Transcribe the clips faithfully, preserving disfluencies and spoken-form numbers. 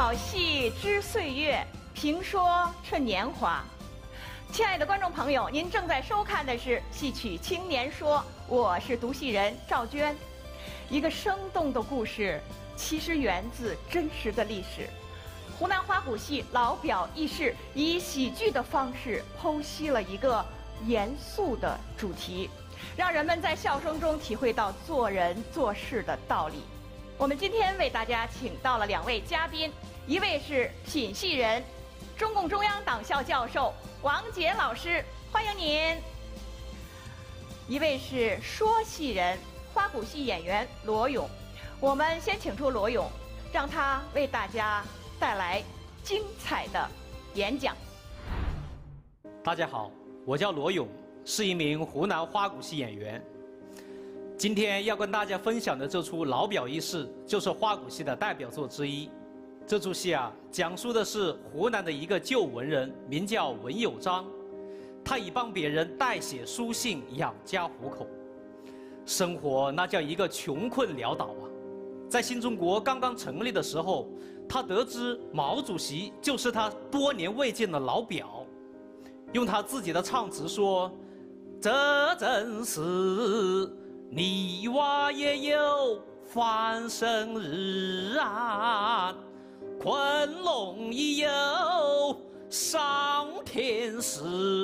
好戏知岁月，评说趁年华。亲爱的观众朋友，您正在收看的是《戏曲青年说》，我是读戏人赵娟。一个生动的故事，其实源自真实的历史。湖南花鼓戏老表轶事以喜剧的方式剖析了一个严肃的主题，让人们在笑声中体会到做人做事的道理。我们今天为大家请到了两位嘉宾，一位是品戏人、中共中央党校教授王杰老师，欢迎您；一位是说戏人、花鼓戏演员罗勇。我们先请出罗勇，让他为大家带来精彩的演讲。 大家好，我叫罗勇，是一名湖南花鼓戏演员。今天要跟大家分享的这出《老表轶事》就是花鼓戏的代表作之一。这出戏啊，讲述的是湖南的一个旧文人，名叫文有章，他以帮别人代写书信养家糊口，生活那叫一个穷困潦倒啊。在新中国刚刚成立的时候，他得知毛主席就是他多年未见的老表，用他自己的唱词说：“这真是泥娃也有翻身日啊，昆仑亦有上天时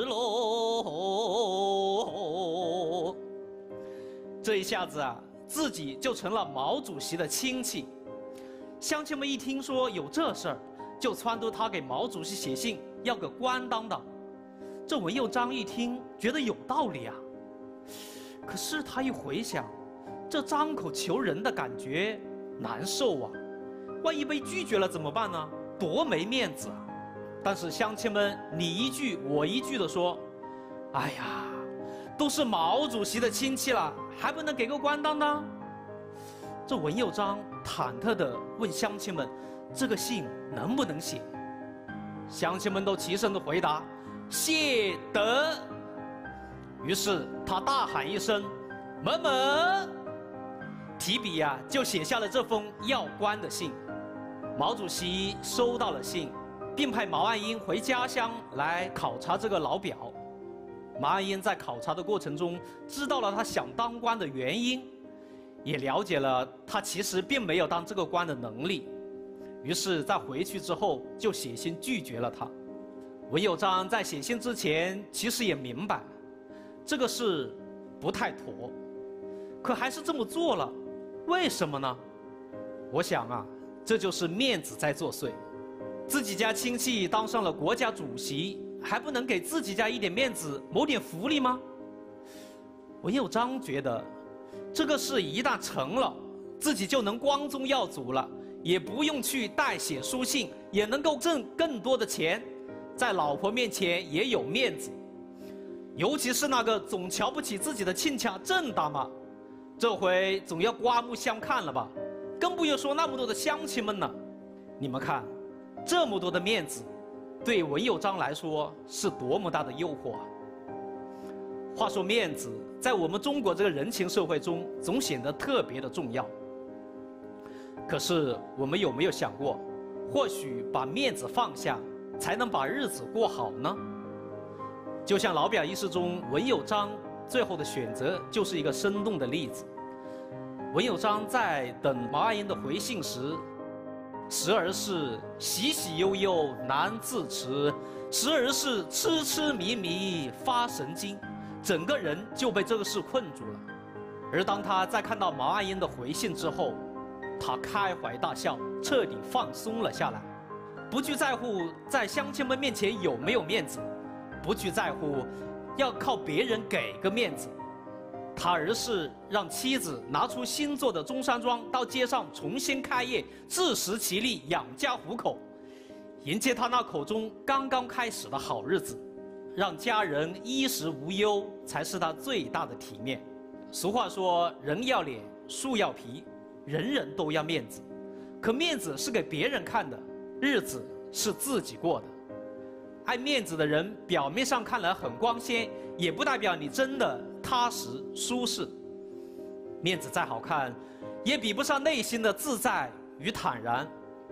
喽。”这一下子啊，自己就成了毛主席的亲戚。乡亲们一听说有这事儿，就撺掇他给毛主席写信，要个官当的。这文有章一听，觉得有道理啊。可是他一回想，这张口求人的感觉难受啊，万一被拒绝了怎么办呢？多没面子啊！但是乡亲们你一句我一句的说：“哎呀，都是毛主席的亲戚了，还不能给个官当呢？”这文有章忐忑地问乡亲们：“这个信能不能写？”乡亲们都齐声地回答：“写得。”于是他大喊一声：“门门！”提笔呀、啊，就写下了这封要官的信。毛主席收到了信，并派毛岸英回家乡来考察这个老表。毛岸英在考察的过程中，知道了他想当官的原因，也了解了他其实并没有当这个官的能力。于是，在回去之后，就写信拒绝了他。文有章在写信之前，其实也明白这个事不太妥，可还是这么做了。为什么呢？我想啊，这就是面子在作祟。自己家亲戚当上了国家主席，还不能给自己家一点面子，谋点福利吗？文有章觉得，这个事一旦成了，自己就能光宗耀祖了，也不用去代写书信，也能够挣更多的钱，在老婆面前也有面子。尤其是那个总瞧不起自己的亲家郑大妈，这回总要刮目相看了吧？更不用说那么多的乡亲们呢。你们看，这么多的面子，对文有章来说是多么大的诱惑啊！话说面子，在我们中国这个人情社会中，总显得特别的重要。可是我们有没有想过，或许把面子放下，才能把日子过好呢？就像《老表轶事》中文有章最后的选择，就是一个生动的例子。文有章在等毛岸英的回信时，时而是喜喜悠悠难自持，时而是痴痴迷迷发神经，整个人就被这个事困住了。而当他在看到毛岸英的回信之后，他开怀大笑，彻底放松了下来，不去在乎在乡亲们面前有没有面子，不去在乎要靠别人给个面子，他而是让妻子拿出新做的中山装，到街上重新开业，自食其力，养家糊口，迎接他那口中刚刚开始的好日子，让家人衣食无忧，才是他最大的体面。俗话说，人要脸，树要皮，人人都要面子，可面子是给别人看的，日子是自己过的。爱面子的人，表面上看来很光鲜，也不代表你真的踏实舒适。面子再好看，也比不上内心的自在与坦然。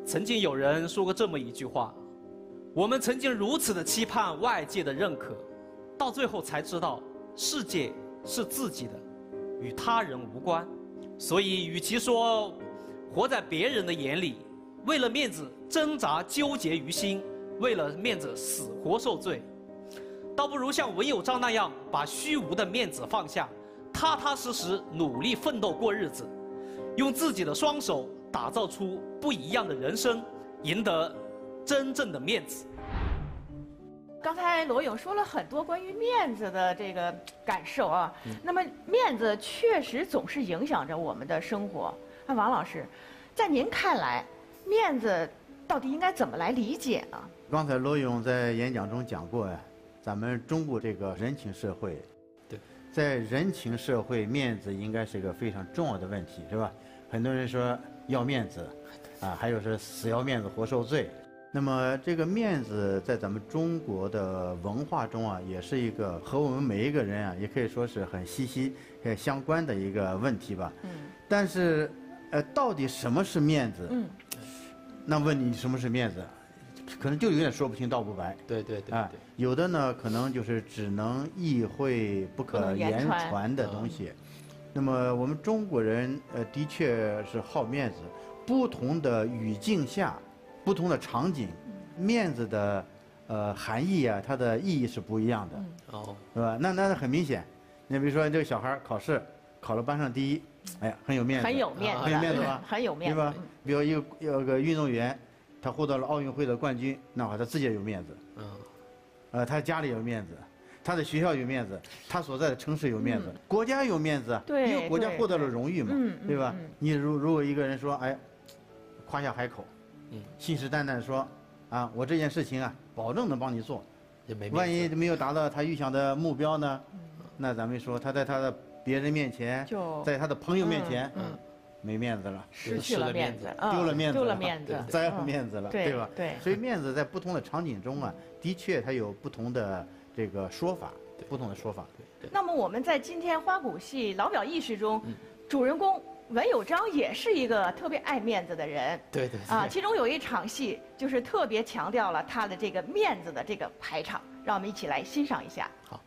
曾经有人说过这么一句话：我们曾经如此的期盼外界的认可，到最后才知道世界是自己的，与他人无关。所以与其说活在别人的眼里，为了面子挣扎纠结于心，为了面子死活受罪，倒不如像文友章那样把虚无的面子放下，踏踏实实努力奋斗过日子，用自己的双手打造出不一样的人生，赢得真正的面子。 刚才罗勇说了很多关于面子的这个感受啊，嗯、那么面子确实总是影响着我们的生活。那王老师，在您看来，面子到底应该怎么来理解呢？ 刚才罗勇在演讲中讲过呀，咱们中国这个人情社会， 对， 在人情社会，面子应该是个非常重要的问题，是吧？很多人说要面子，啊，还有是死要面子活受罪。那么这个面子在咱们中国的文化中啊，也是一个和我们每一个人啊，也可以说是很息息呃相关的一个问题吧。嗯。但是，呃，到底什么是面子？嗯。那问你什么是面子，可能就有点说不清道不白。 对对对。 啊，有的呢，可能就是只能意会不可言传的东西。那么我们中国人呃，的确是好面子，不同的语境下。不同的场景，面子的呃含义啊，它的意义是不一样的，哦，是吧？那那很明显，你比如说这个小孩考试考了班上第一，哎呀，很有面子， 很有面子， 很有面子吧？ 很有面子， 对吧？比如一个有个运动员，他获得了奥运会的冠军，那话他自己也有面子，嗯，呃，他家里有面子，他的学校有面子，他所在的城市有面子，国家有面子， 对， 因为国家获得了荣誉嘛，对吧？你如如果一个人说，哎，夸下海口。嗯，信誓旦旦说，啊，我这件事情啊，保证能帮你做。也没万一没有达到他预想的目标呢？嗯、那咱们说他在他的别人面前，在他的朋友面前，嗯，嗯没面子了， 失去了面子， 丢了面子， 丢了面子， 栽了面子了，对吧？ 对。 所以面子在不同的场景中啊，的确它有不同的这个说法，不同的说法。 对。那么我们在今天花鼓戏老表意识中，主人公。文友章也是一个特别爱面子的人， 对对啊，其中有一场戏就是特别强调了他的这个面子的这个排场，让我们一起来欣赏一下。 好。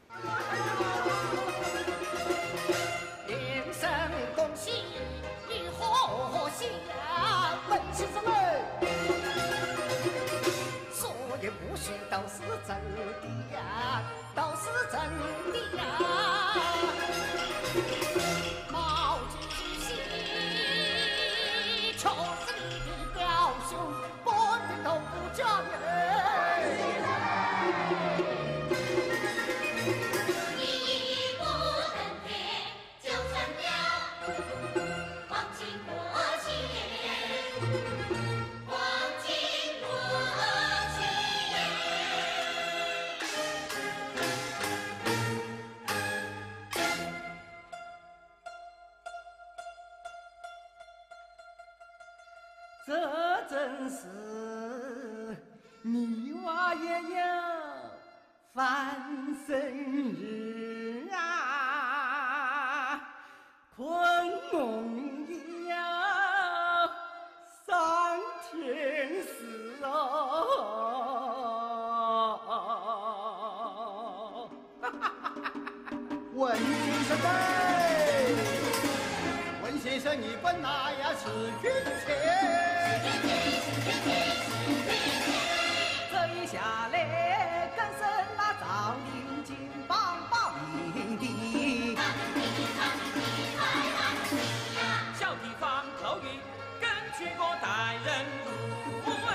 连声恭喜你贺喜啊，文先生们，说也不许都是真的呀，都是真的呀。 这真是泥娃爷爷翻生日啊，昆梦也上天使哦。 文先生在，文先生你管那呀是军犬。 这一下来，更是那赵灵金棒棒赢的。 小地方口语跟全国带人入围。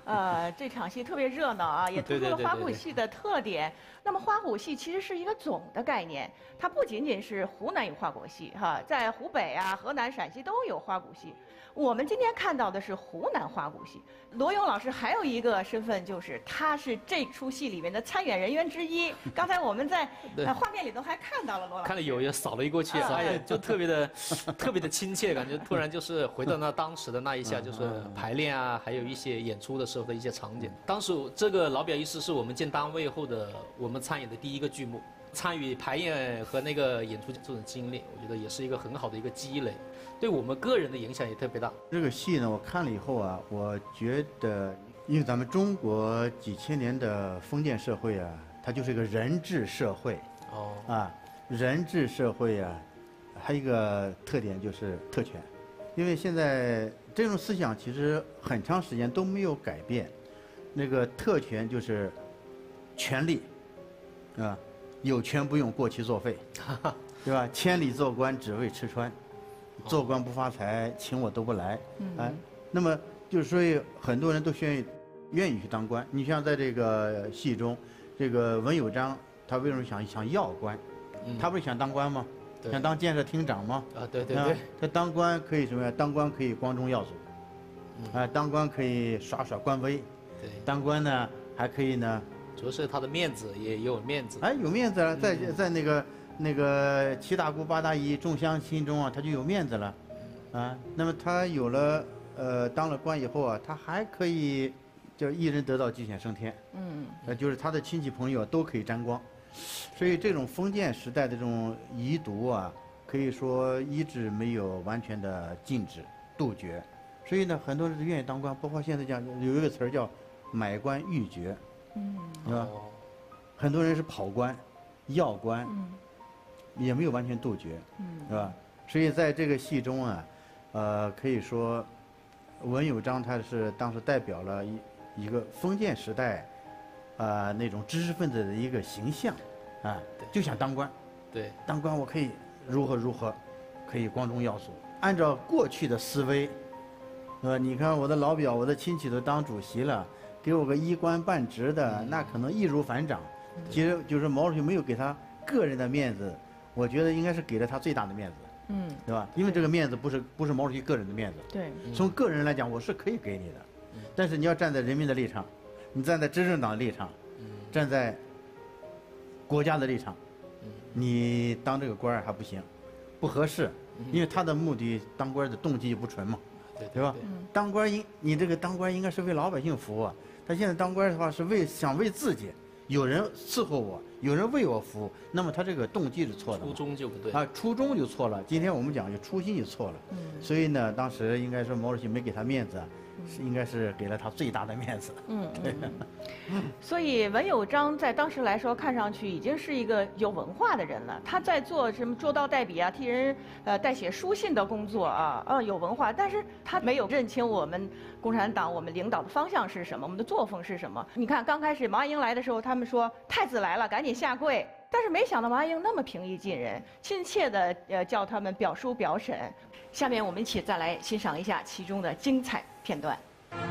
呃，这场戏特别热闹啊，也突出了花鼓戏的特点。那么花鼓戏其实是一个总的概念，它不仅仅是湖南有花鼓戏哈，在湖北啊、河南、陕西都有花鼓戏。我们今天看到的是湖南花鼓戏。罗勇老师还有一个身份，就是他是这出戏里面的参演人员之一。刚才我们在呃画面里头还看到了罗老师， 看了有也扫了一过去，哎呀，就特别的特别的亲切，感觉突然就是回到那当时的那一下，就是排练啊，还有一些演出的时候的一些场景。当时这个老表医师是我们进单位后的我们参演的第一个剧目，参与排演和那个演出这种经历，我觉得也是一个很好的一个积累，对我们个人的影响也特别大。 这个戏呢，我看了以后啊，我觉得，因为咱们中国几千年的封建社会啊，它就是一个人治社会。 哦。 啊，人治社会啊，还有一个特点就是特权，因为现在这种思想其实很长时间都没有改变。那个特权就是权力，啊，有权不用过期作废，对吧？千里做官只为吃穿，做官不发财，请我都不来。哎，那么就是所以很多人都愿意愿意去当官。你像在这个戏中，这个文友章他为什么想想要官？他不是想当官吗？想当建设厅长吗？ 啊，对对对。 他当官可以什么呀？当官可以光宗耀祖，啊，当官可以耍耍官威。 对， 当官呢还可以呢， 主要是他的面子也有面子。 哎，有面子了，在在那个那个七大姑八大姨众乡心中啊，他就有面子了，啊，那么他有了呃当了官以后啊，他还可以叫一人得道鸡犬升天，嗯，呃，就是他的亲戚朋友都可以沾光，所以这种封建时代的这种遗毒啊，可以说一直没有完全的禁止杜绝，所以呢，很多人愿意当官，包括现在讲有一个词儿叫买官鬻爵，嗯，是吧？ 哦、 很多人是跑官、要官，嗯，也没有完全杜绝，嗯，是吧？所以在这个戏中啊，呃，可以说文友章他是当时代表了一一个封建时代，啊、呃、那种知识分子的一个形象，啊，就想当官， 对， 当官我可以如何如何，可以光宗耀祖。按照过去的思维，是吧？你看我的老表、我的亲戚都当主席了。给我个一官半职的，那可能易如反掌。其实就是毛主席没有给他个人的面子，我觉得应该是给了他最大的面子，嗯，对吧？因为这个面子不是不是毛主席个人的面子， 对， 从个人来讲我是可以给你的，但是你要站在人民的立场，你站在执政党的立场，站在国家的立场，你当这个官还不行，不合适，因为他的目的当官的动机不纯嘛。 对, 对吧？嗯、当官应你这个当官应该是为老百姓服务、啊，他现在当官的话是为想为自己，有人伺候我，有人为我服务，那么他这个动机是错的， 初衷就不对啊，初衷就错了。今天我们讲就初心就错了，嗯、所以呢，当时应该说毛主席没给他面子，是应该是给了他最大的面子。嗯，对。 所以文友章在当时来说，看上去已经是一个有文化的人了。他在做什么捉刀代笔啊，替人呃代写书信的工作啊，啊有文化，但是他没有认清我们共产党我们领导的方向是什么，我们的作风是什么。你看刚开始毛岸英来的时候，他们说太子来了，赶紧下跪。但是没想到毛岸英那么平易近人，亲切的呃叫他们表叔表婶。下面我们一起再来欣赏一下其中的精彩片段。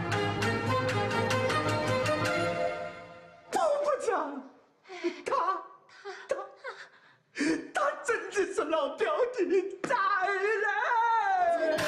部长，他他他他真的是老表的家人。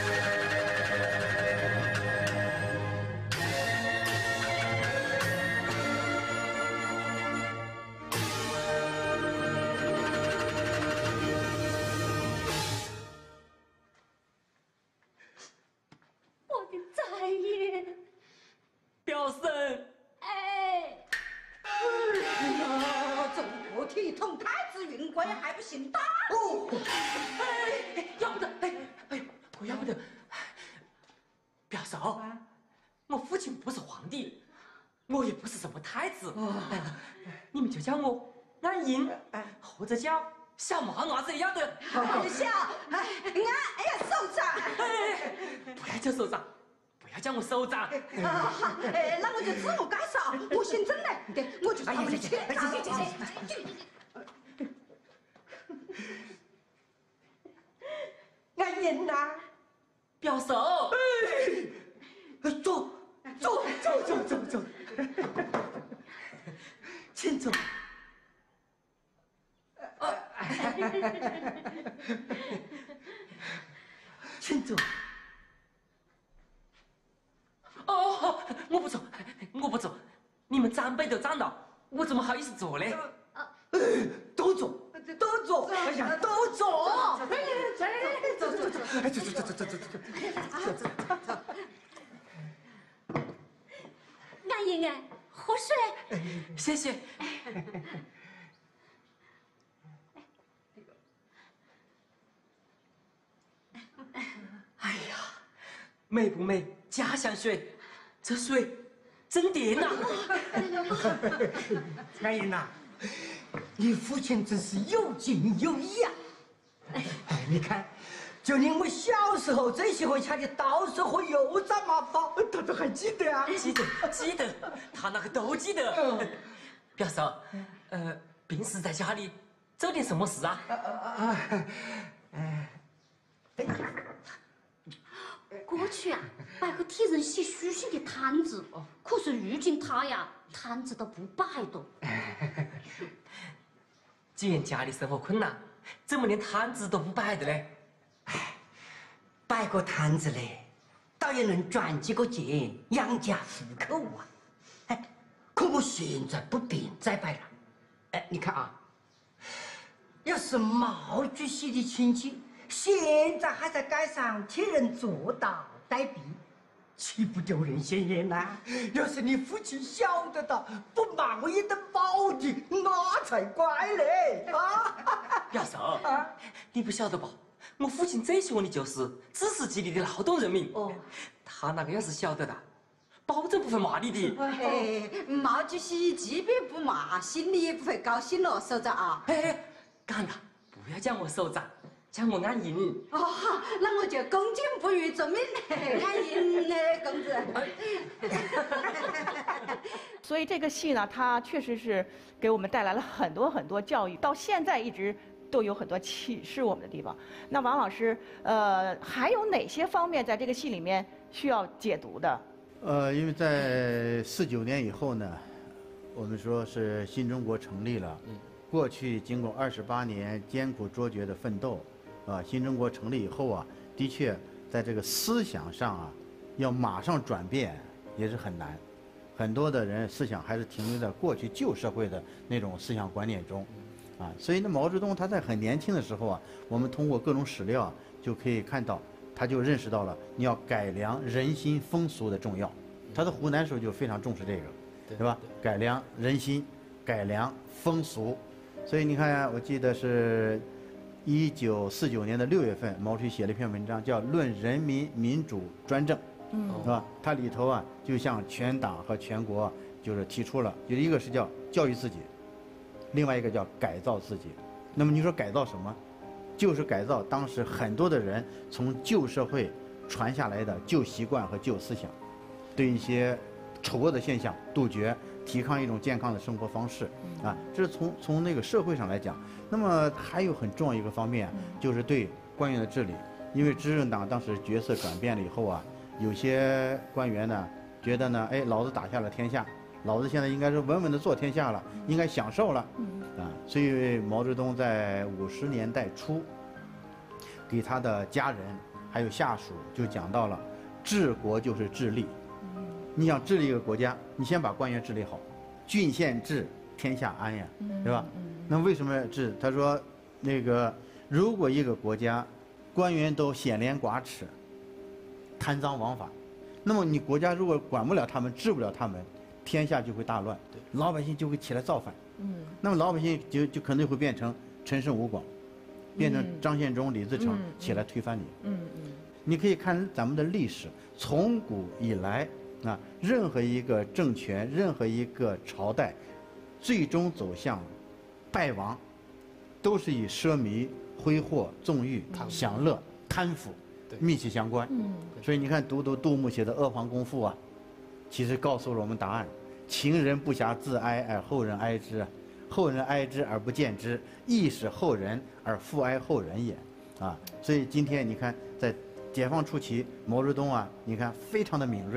我的再爷， 表婶。 哎。哎呀，这个体统太子运贵还不行大哦！ 哎，要不得，哎哎，我要不得，表嫂，我父亲不是皇帝，我也不是什么太子，你们就叫我安英，或者叫小麻伢子也要得。 小，哎，俺哎呀，首长， 哎，不要叫首长。不要叫我首长。 啊好，哎，那我就自我介绍，我姓郑来，对，我就是他们的县长。 安英呐， 表嫂， 哎，坐走走走走走，请坐。请坐。 哦，我不坐，我不坐，你们长辈都长了，我怎么好意思坐呢？ 都坐，都坐，哎呀，都坐。哎，走走走，哎，走走走走走走走走。 安姨哎，喝水。 谢谢。哎呀，美不美？家乡水，这水真甜呐！ 安姨呐，你父亲真是有情有义啊！哎，你看，就连我小时候最喜欢吃的稻笋和油炸麻花，他都还记得啊！ 记得，记得，他那个都记得。表嫂，呃，平时在家里做点什么事啊？ 过去啊，摆个替人洗书信的摊子，可是如今他呀，摊子都不摆了。 既然家里生活困难，怎么连摊子都不摆的嘞？ 摆个摊子嘞，倒也能赚几个钱，养家糊口啊！哎，可我现在不便再摆了。哎，你看啊，要是毛主席的亲戚现在还在街上替人做刀带币，岂不丢人现眼呐？要是你父亲晓得到，不骂我一顿饱的，那才怪嘞！啊， 表嫂，你不晓得吧？我父亲最喜欢的就是自食其力的劳动人民。哦，他那个要是晓得的，保证不会骂你的。 哎，毛主席即便不骂，心里也不会高兴了，首长啊。 哎，干了，不要叫我首长，叫我安营。 哦，那我就恭敬不如遵命，安营呢，公子。 所以这个戏呢，它确实是给我们带来了很多很多教育，到现在一直都有很多启示我们的地方。那王老师，呃，还有哪些方面在这个戏里面需要解读的？ 呃，因为在四九年以后呢，我们说是新中国成立了。嗯。过去经过二十八年艰苦卓绝的奋斗，啊，新中国成立以后啊，的确在这个思想上啊，要马上转变也是很难。很多的人思想还是停留在过去旧社会的那种思想观念中，啊，所以呢，毛泽东他在很年轻的时候啊，我们通过各种史料就可以看到，他就认识到了你要改良人心风俗的重要。他在湖南时候就非常重视这个，对吧？改良人心，改良风俗。所以你看呀，我记得是一九四九年的六月份，毛主席写了一篇文章，叫《论人民民主专政》，嗯，是吧？它里头啊，就向全党和全国就是提出了，有一个是叫教育自己，另外一个叫改造自己。那么你说改造什么？就是改造当时很多的人从旧社会传下来的旧习惯和旧思想，对一些丑恶的现象杜绝。提倡一种健康的生活方式，啊，这是从从那个社会上来讲。那么还有很重要一个方面，就是对官员的治理。因为执政党当时角色转变了以后啊，有些官员呢觉得呢，哎，老子打下了天下，老子现在应该是稳稳的做天下了，应该享受了，啊，所以毛泽东在五十年代初，给他的家人还有下属就讲到了，治国就是治吏。你想治理一个国家，你先把官员治理好，郡县治，天下安呀，对吧？那为什么治？他说，那个如果一个国家官员都显廉寡耻、贪赃枉法，那么你国家如果管不了他们，治不了他们，天下就会大乱，老百姓就会起来造反。嗯，那么老百姓就就可能会变成陈胜吴广，变成张献忠、李自成起来推翻你。嗯嗯，你可以看咱们的历史，从古以来。啊，任何一个政权，任何一个朝代，最终走向败亡，都是以奢靡、挥霍、纵欲、享乐、贪腐密切相关。嗯，所以你看，读读杜牧写的《阿房宫赋》啊，其实告诉了我们答案：情人不暇自哀，而后人哀之；后人哀之而不见之，亦使后人而复哀后人也。啊，所以今天你看，在解放初期，毛泽东啊，你看非常的敏锐。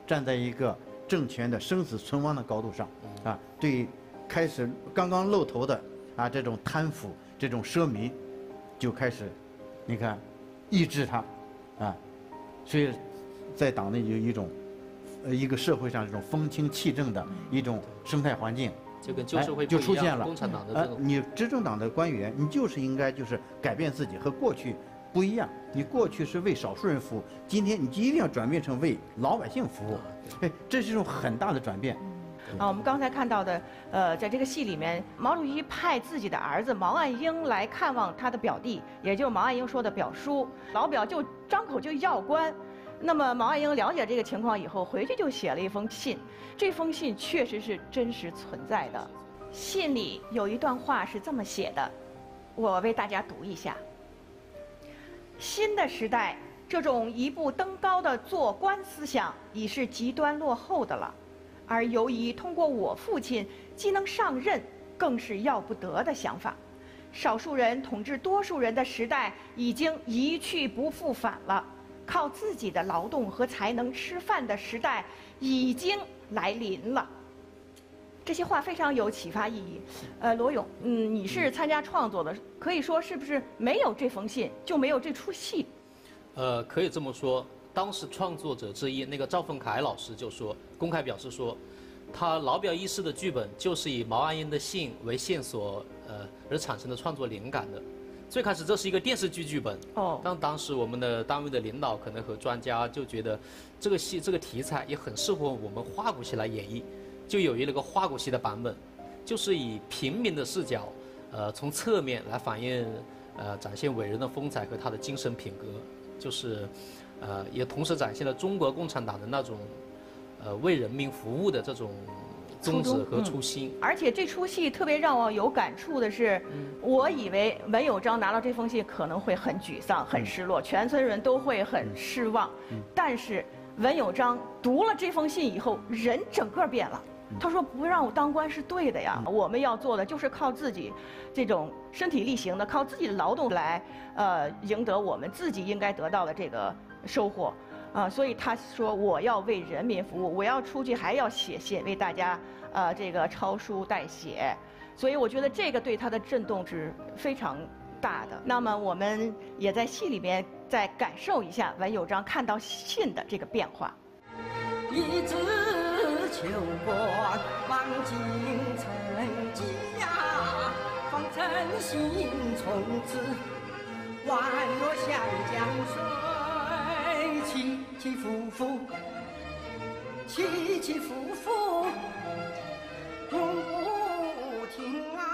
站在一个政权的生死存亡的高度上，啊，对开始刚刚露头的啊这种贪腐、这种奢靡，就开始，你看，抑制它，啊，所以，在党内有一种，呃，一个社会上这种风清气正的一种生态环境。 就跟旧社会就出现了共产党的这种， 你执政党的官员，你就是应该就是改变自己，和过去不一样。你过去是为少数人服务，今天你就一定要转变成为老百姓服务。哎，这是一种很大的转变。 啊，我们刚才看到的，呃，在这个戏里面，毛主席派自己的儿子毛岸英来看望他的表弟，也就是毛岸英说的表叔。老表就张口就要官。那么毛岸英了解这个情况以后，回去就写了一封信。这封信确实是真实存在的。信里有一段话是这么写的，我为大家读一下。新的时代，这种一步登高的做官思想已是极端落后的了，而由于通过我父亲既能上任，更是要不得的想法。少数人统治多数人的时代已经一去不复返了。靠自己的劳动和才能吃饭的时代已经来临了。这些话非常有启发意义。呃，罗勇，嗯，你是参加创作的，可以说是不是没有这封信就没有这出戏？ 呃，可以这么说。当时创作者之一那个赵凤凯老师就说，公开表示说，他老表一诗的剧本就是以毛岸英的信为线索，呃，而产生的创作灵感的。最开始这是一个电视剧剧本， 哦， 但当时我们的单位的领导可能和专家就觉得，这个戏这个题材也很适合我们花鼓戏来演绎，就有一个花鼓戏的版本，就是以平民的视角，呃，从侧面来反映，呃，展现伟人的风采和他的精神品格，就是，呃，也同时展现了中国共产党的那种，呃，为人民服务的这种宗旨和初心。 嗯、而且这出戏特别让我有感触的是，嗯、我以为文友章拿到这封信可能会很沮丧、很失落，嗯、全村人都会很失望。嗯、但是文友章读了这封信以后，人整个变了。嗯、他说：“不让我当官是对的呀，嗯、我们要做的就是靠自己这种身体力行的，靠自己的劳动来，呃，赢得我们自己应该得到的这个收获。”啊，所以他说我要为人民服务，我要出去还要写信为大家，呃，这个抄书代写，所以我觉得这个对他的震动是非常大的。那么我们也在戏里面再感受一下文友章看到信的这个变化。 一枝秋光望尽成绩呀，方成心从此宛若湘江水。起起伏伏，起起伏伏，不停啊！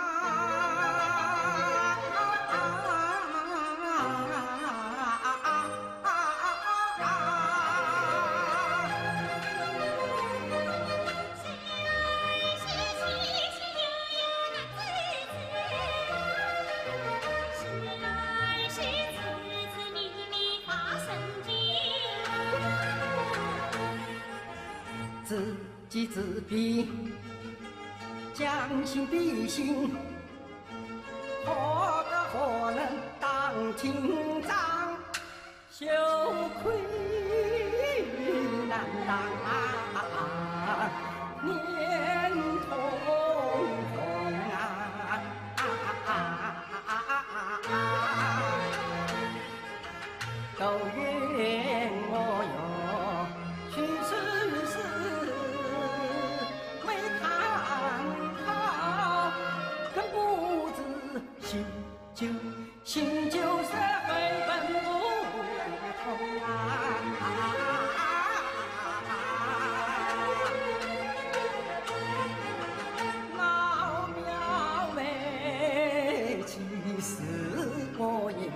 知己知彼，将心比心，何德何能当庭长？羞愧难当，念痛痛啊！都怨我哟，去世时没看好，更不知醒酒醒酒社会本不同啊！老表妹，其实我也。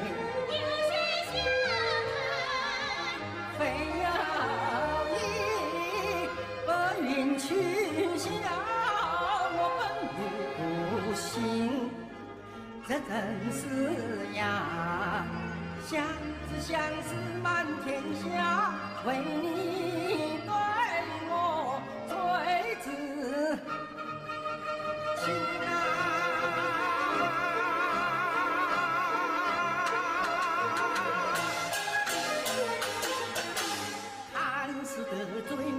非要以白云去向我本无心，这真是呀，相知相识满天下，为你对我最知情啊！看似得罪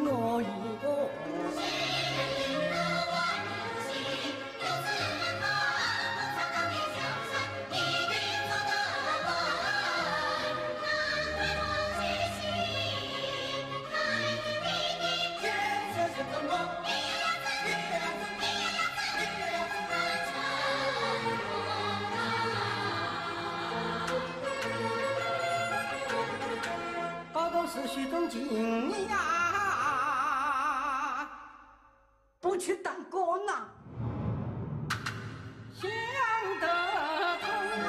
须尊敬你呀， 不去当官呐， 想得通啊！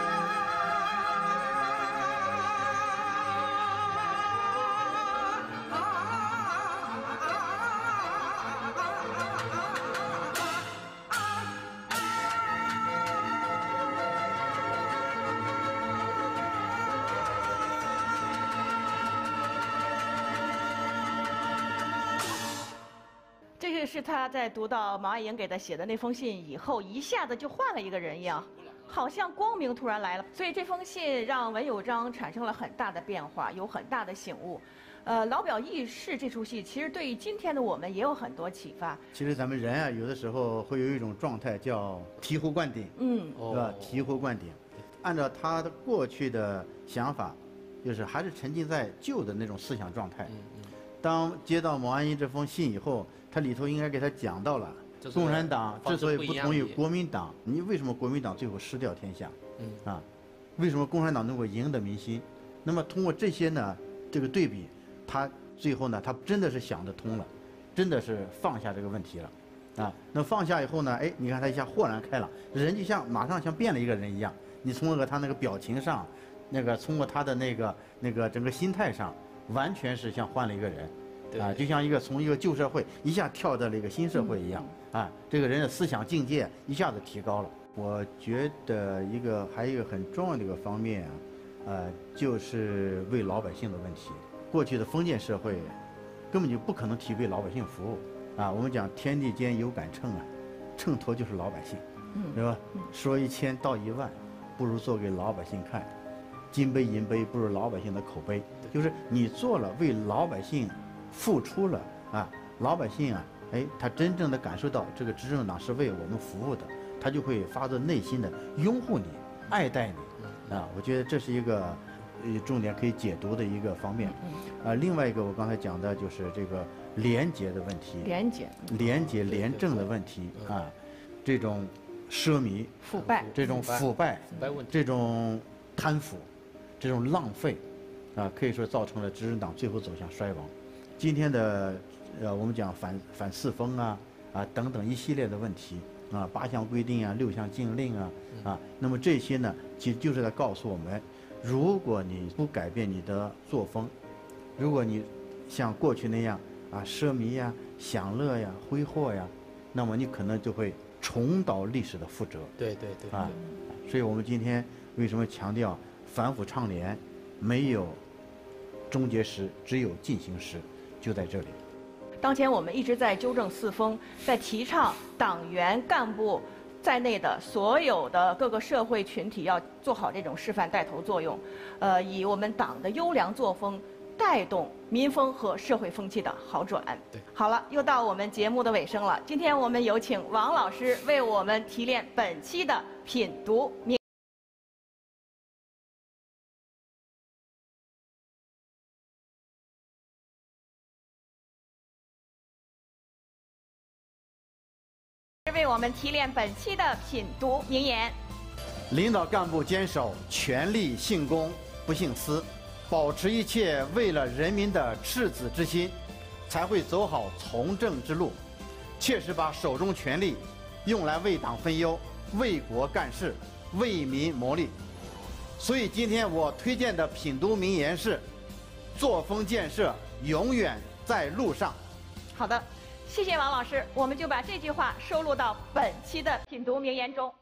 这个是他在读到毛岸英给他写的那封信以后，一下子就换了一个人一样，好像光明突然来了。所以这封信让文友章产生了很大的变化，有很大的醒悟。呃，老表轶事这出戏其实对于今天的我们也有很多启发。 其实咱们人啊，有的时候会有一种状态叫醍醐灌顶， 嗯， 是吧？醍醐灌顶，按照他的过去的想法，就是还是沉浸在旧的那种思想状态。当接到毛岸英这封信以后，他里头应该给他讲到了，共产党之所以不同于国民党，你为什么国民党最后失掉天下？嗯啊，为什么共产党能够赢得民心？那么通过这些呢，这个对比，他最后呢，他真的是想得通了，真的是放下这个问题了，啊，那放下以后呢，哎，你看他一下豁然开朗，人就像马上像变了一个人一样。你从那个他那个表情上，那个通过他的那个那个整个心态上，完全是像换了一个人。啊，就像一个从一个旧社会一下跳到了一个新社会一样，啊，这个人的思想境界一下子提高了。我觉得一个还有一个很重要的一个方面啊，呃，就是为老百姓的问题。过去的封建社会根本就不可能替为老百姓服务啊。我们讲天地间有杆秤啊，秤砣就是老百姓，对吧？说一千道一万，不如做给老百姓看。金杯银杯不如老百姓的口碑，就是你做了为老百姓付出了啊，老百姓啊，哎，他真正的感受到这个执政党是为我们服务的，他就会发自内心的拥护你、爱戴你，啊，我觉得这是一个呃重点可以解读的一个方面。啊，另外一个我刚才讲的就是这个廉洁的问题， 廉洁、 廉洁、廉政的问题啊，这种奢靡、 腐败、 这种腐败、这种贪腐、这种浪费，啊，可以说造成了执政党最后走向衰亡。今天的，呃，我们讲反反四风啊，啊等等一系列的问题啊，八项规定啊，六项禁令啊，啊，那么这些呢，其实就是在告诉我们，如果你不改变你的作风，如果你像过去那样啊奢靡呀、享乐呀、挥霍呀，那么你可能就会重蹈历史的覆辙。 对对对。 啊，所以我们今天为什么强调反腐倡廉，没有终结时，只有进行时。就在这里。 当前我们一直在纠正四风，在提倡党员干部在内的所有的各个社会群体要做好这种示范带头作用，呃，以我们党的优良作风带动民风和社会风气的好转。 对， 好了，又到我们节目的尾声了。今天我们有请王老师为我们提炼本期的品读名。为我们提炼本期的品读名言： 领导干部坚守权力信公不信私，保持一切为了人民的赤子之心，才会走好从政之路，切实把手中权力用来为党分忧、为国干事、为民谋利。所以今天我推荐的品读名言是：作风建设永远在路上。 好的。谢谢王老师，我们就把这句话收录到本期的品读名言中。